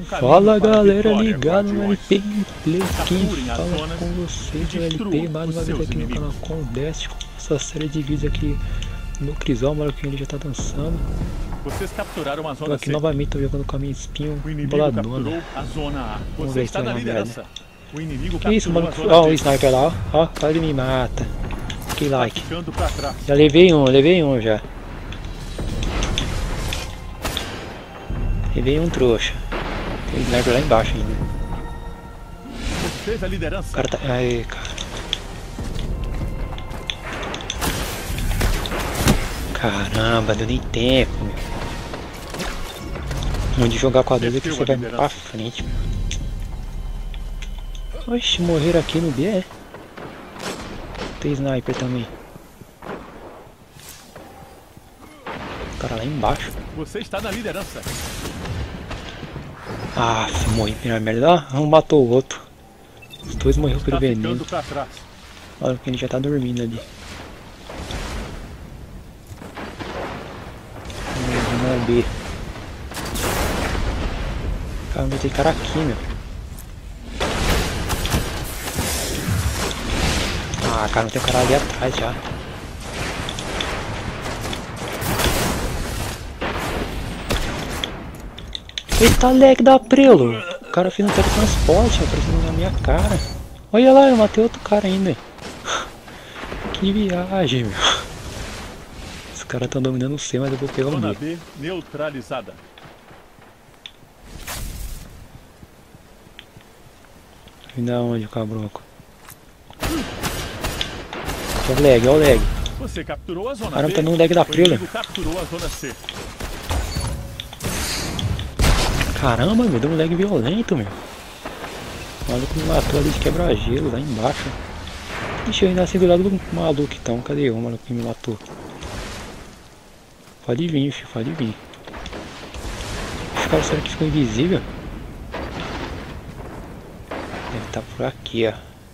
Fala galera ligado no LP quem fala com vocês no LP, mais uma vez aqui no canal com o Dest, com essa série de vídeos aqui no Crisol, o maluquinho ele já tá dançando. Vocês capturaram a zona Tô aqui novamente, tô jogando com a minha espinho boladona. Vamos ver se vai na merda. O inimigo Que isso, mano? Ó o sniper lá, ó, quase me mata. Que like. Já levei um já. Levei um trouxa. Tem sniper lá embaixo ainda. Fez a liderança. O cara tá... Aí, cara. Caramba, deu nem tempo, meu. Onde jogar com a 12 aqui você vai pra frente, meu. Oxe, morreram aqui no B, é? Tem sniper também. O cara lá embaixo. Você está na liderança. Ah, morri em primeira merda. Um matou o outro. Os dois morreram pelo veneno. Olha que ele já tá dormindo ali. Vamos B. Caramba, tem cara aqui, meu. Ah, cara, não tem cara ali atrás já. Eita lag da Prelo! O cara fez um teletransporte aparecendo na minha cara. Olha lá, eu matei outro cara ainda. Que viagem, meu. Os caras estão dominando o C, mas eu vou pegar o Zona B. B neutralizada. Vem da onde, cabroco? Olha o lag, olha o lag. Você capturou a zona B. Caramba, tá no lag da Prelo. Capturou a zona C. Caramba, meu, deu um lag violento, meu. O maluco me matou ali de quebra-gelo, lá embaixo. Ixi, eu ainda assim do lado do maluco então. Cadê o maluco que me matou? Pode vir, filho, pode vir. Esse cara, será que ficou invisível? Deve estar por aqui, ó.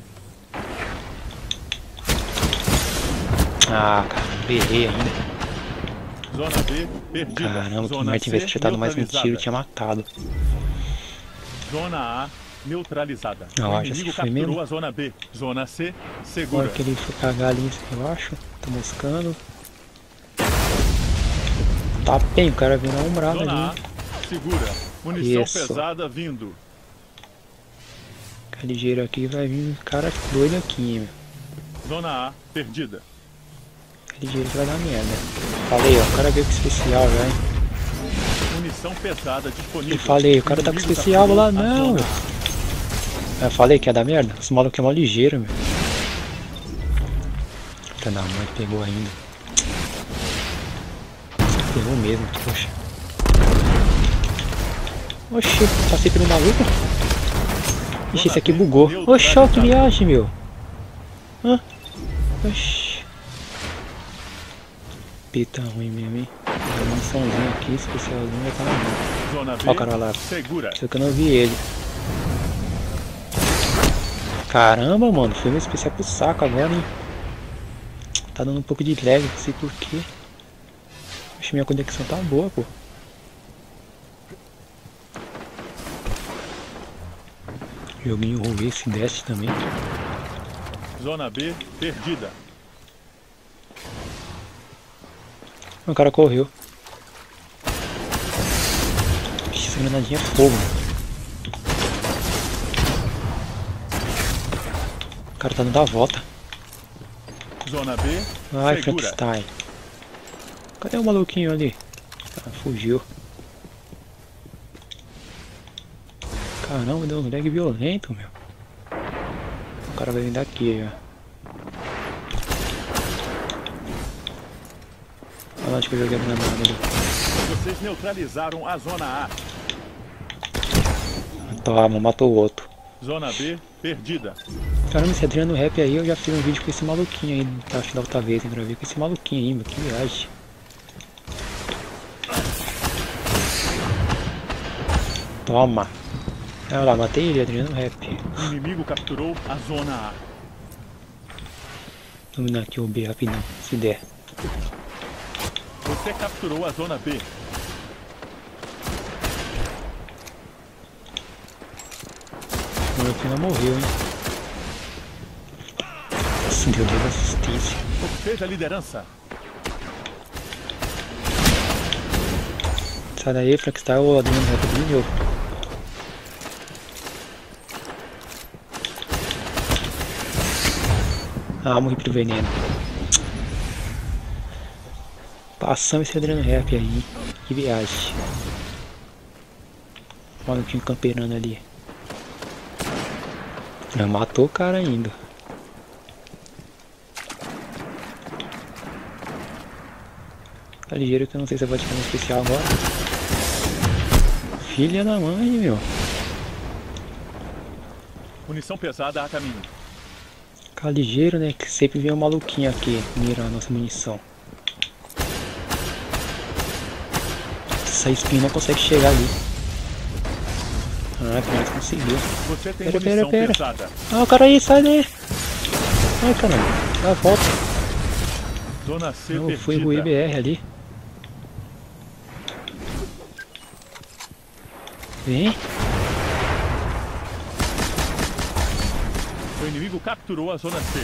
Ah, cara, berrei ainda. Zona B perdida. Caramba, que merda, tivesse acertado mais um tiro, tinha matado. Zona A neutralizada. Não, O já inimigo se foi capturou mesmo. A zona B. Zona C segura. Olha que ele foi cagar ali, eu acho. Tá moscando. Tá bem, o cara viu na umbrada Zona ali. A segura. Munição Isso. pesada vindo. Fica ligeiro aqui, vai vir um cara doido aqui, meu. Zona A perdida. Fica ligeiro que vai dar merda. Falei, ó, o cara veio com especial já, hein. Munição pesada disponível. Eu falei, o cara tá com especial lá, não. Eu falei que ia dar merda. Esse maluco é mó ligeiro, meu. Puta da mãe, pegou ainda. Pegou mesmo, poxa. Oxi, passei pelo maluco. Ixi, esse aqui bugou. Oxi, ó, que viagem, meu. Hã? Oxi. Pita ruim mesmo, hein. Uma missãozinha aqui, especialzinho, vai estar na mão. Zona B Ó o cara lá. segura. Só que eu não vi ele. Caramba, mano, foi meu especial pro saco agora, hein. Tá dando um pouco de lag, não sei porquê. Acho que minha conexão tá boa, pô. Joguinho ruim esse Dest também. Zona B perdida. O cara correu. Ixi, essa granadinha é fogo. O cara tá dando a volta. Zona B Ai, segura. Frankenstein. Cadê o maluquinho ali? Ah, fugiu. Caramba, deu um lag violento, meu. O cara vai vir daqui já. Olha onde que eu joguei a granada ali. Vocês neutralizaram a zona A. Toma, matou o outro. Zona B perdida. Caramba, esse Adriano Rap aí, eu já fiz um vídeo com esse maluquinho aí, acho que da outra vez, hein, pra ver com esse maluquinho aí, meu, que viagem. Toma. Olha lá, matei ele, Adriano Rap. O inimigo capturou a zona A. Vamos dominar aqui o B rapidão, se der. Você capturou a zona B. O final morreu, hein? Nossa, deu 2 assistências. Obteve a liderança. Sai daí, Frankstar, ou Adriano vai pedir de novo. Ah, morri pro veneno. Passamos esse Adriano Rap aí. Que viagem. Olha o time camperando ali. Já matou o cara ainda. Tá ligeiro que eu não sei se eu vou ativar no especial agora. Filha da mãe, meu. Munição pesada a caminho. Ficar ligeiro, né? Que sempre vem um maluquinho aqui mirar a nossa munição. Essa espinha não consegue chegar ali. Ah, pelo conseguiu. Você tem Pera. pesada. Ah, o cara aí, sai daí. Ai, caramba. Dá a volta. Zona C Eu perdida. fui o IBR ali. Vem. O inimigo capturou a zona C.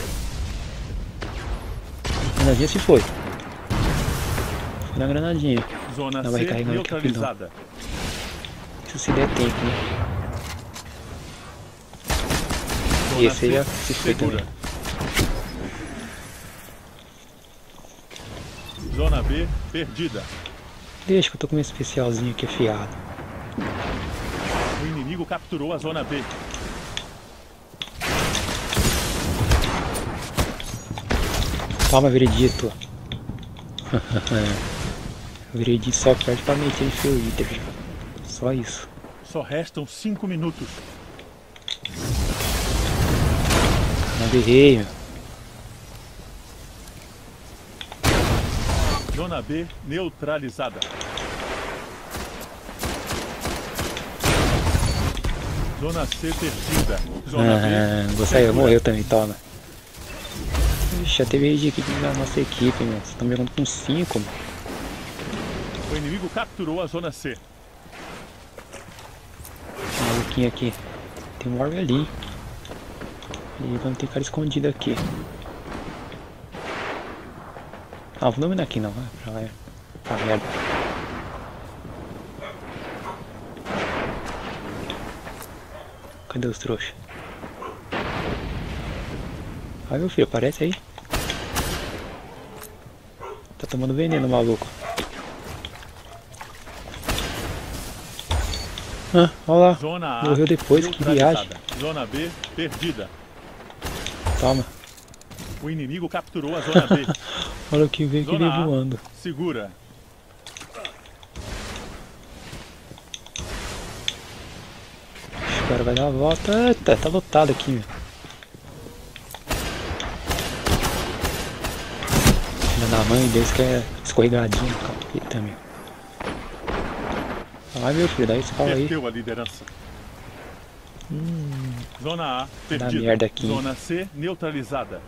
Granadinha se foi. Foi na granadinha. Zona Não vai C carregar neutralizada. Isso se der tempo, né? Zona E esse C já se foi segura. também. Zona B perdida. Deixa que eu tô com meu especialzinho aqui afiado. O inimigo capturou a zona B. Toma, veredito. Veredito só perde pra meter em seu líder. Só isso. Só restam 5 minutos. Não guerreio. Zona B neutralizada. Zona C perdida. Zona B. Vou sair, segura. morreu também, toma. Ixi, já teve raid aqui da nossa equipe, meu. Vocês estão jogando com 5, mano. O inimigo capturou a zona C. Tem um maluquinho aqui. Tem um orb ali. E vamos ter cara escondido aqui. Ah, vou dominar aqui não, vai pra lá. Pra merda. Cadê os trouxas? Ai, meu filho, aparece aí. Tá tomando veneno, maluco. Ah, olha lá. Zona A Morreu depois, que viagem. neutralizada. Zona B perdida. Toma. O inimigo capturou a zona B. Olha o que veio que veio Zona A voando. segura. O cara vai dar a volta. Eita, tá lotado aqui, meu. Filha da mãe deles que é escorregadinho no capeta, meu. Ai, meu filho, daí você fala aí. Perdeu a liderança. Zona A Dá perdida. merda aqui. Zona C neutralizada.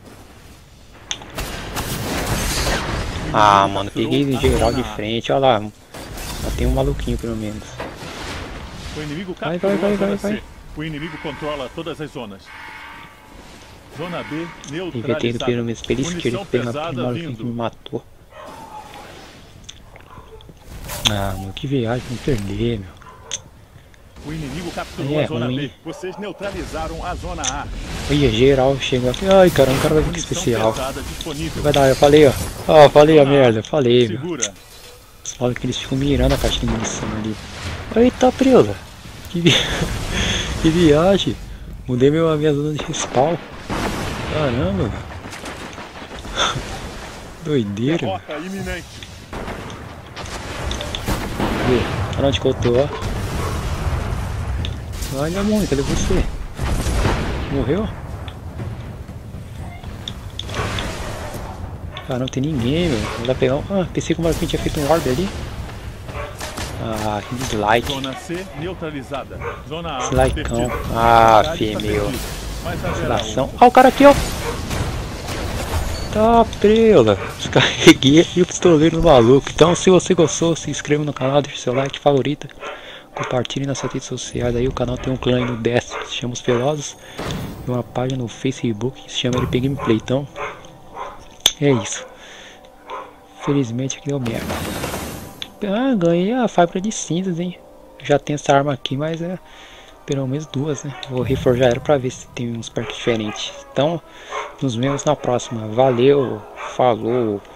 Ah, O inimigo mano, capturou peguei a geral zona de A. frente, olha lá. Só tem um maluquinho pelo menos. O inimigo Vai, capturou vai, a zona vai. C. O inimigo controla todas as zonas. Zona B Inventei do neutralizada. pelo menos pela esquerda Munição que pegar aquele pesada maluquinho que me vindo. matou. Ah, mano, que viagem, não perder, meu. O inimigo capturou É a zona ruim. B. Vocês neutralizaram a zona A. Olha, geral chegou aqui. Ai, caramba, o cara vai vir com Munição especial. pesada disponível. Vai dar, eu falei, ó. Ó, falei a Zona A merda, falei, meu. segura. Eles falam que eles ficam mirando a caixa de munição ali. Eita, prela. Que, que viagem. Mudei a minha zona de respawn. Caramba, meu. Doideira, meu. Derrota iminente. Cadê? Olha onde que eu tô, ó. Olha, mãe, cadê você? Morreu? Ah, não tem ninguém, meu. Não dá pra pegar um... Ah, pensei que o maluquinho tinha feito um orb ali. Ah, que dislike. Zona C neutralizada. Zona A Dislikeão. perdida. Ah, Metade fi, está meu. perdida. Mas haverá Vacilação. outro. Ah, o cara aqui, ó. Tá, prela. Descarreguei e o pistoleiro no maluco. Então, se você gostou, se inscreva no canal, deixe seu like, favorita. Compartilhe nas suas redes sociais. Aí o canal tem um clã aí no Destiny chama Os Velozes. E uma página no Facebook que se chama LP Gameplay. Então, é isso. Felizmente aqui deu merda. Ah, ganhei a fábrica de cinzas, hein. Já tenho essa arma aqui, mas é pelo menos duas, né. Vou reforjar ela pra ver se tem uns perks diferentes. Então, nos vemos na próxima. Valeu, falou.